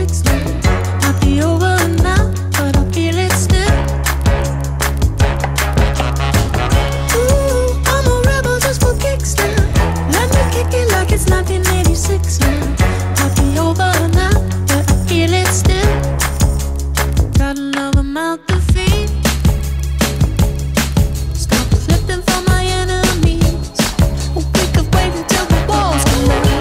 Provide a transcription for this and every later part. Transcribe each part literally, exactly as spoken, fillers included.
kicks now. Might be over now, but I feel it still. Ooh, I'm a rebel just for kicks now. Let me kick it like it's nineteen eighty-six now. Might be over now, but I feel it still. Got another mouth to feed. Stop flipping for my enemies. We could wait until the walls come down.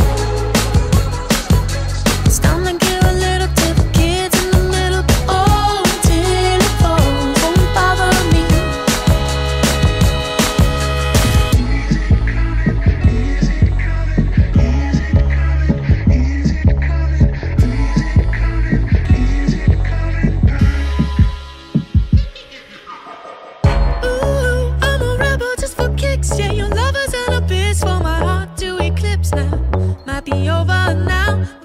It's time to give a little to the kids in the middle. Oh, until it falls, won't bother me. Ooh, I'm a rebel just for kicks. Yeah, your lovers and a bitch for my heart to eclipse now. Might be over now.